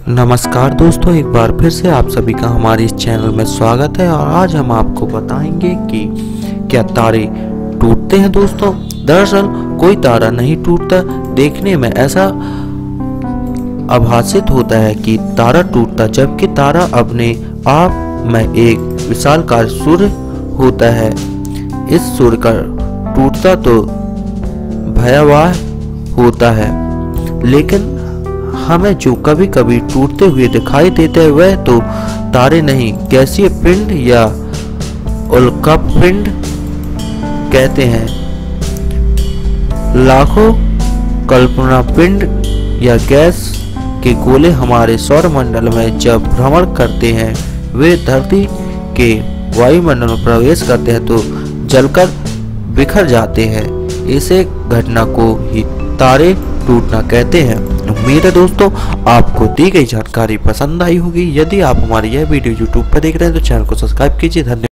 नमस्कार दोस्तों, एक बार फिर से आप सभी का हमारे इस चैनल में स्वागत है। और आज हम आपको बताएंगे कि क्या तारे टूटते हैं। दोस्तों, दरअसल कोई तारा नहीं टूटता। देखने में ऐसा आभासित होता है कि तारा टूटता, जबकि तारा अपने आप में एक विशालकाय सूर्य होता है। इस सूर्य का टूटता तो भयावह होता है, लेकिन हमें जो कभी कभी टूटते हुए दिखाई देते हैं वह तो तारे नहीं, गैसीय पिंड या उल्कापिंड कहते हैं। लाखों कल्पना पिंड या गैस के गोले हमारे सौरमंडल में जब भ्रमण करते हैं, वे धरती के वायुमंडल में प्रवेश करते हैं तो जलकर बिखर जाते हैं। इसे घटना को ही तारे टूटना कहते हैं। उम्मीद है दोस्तों आपको दी गई जानकारी पसंद आई होगी। यदि आप हमारी यह वीडियो YouTube पर देख रहे हैं तो चैनल को सब्सक्राइब कीजिए। धन्यवाद।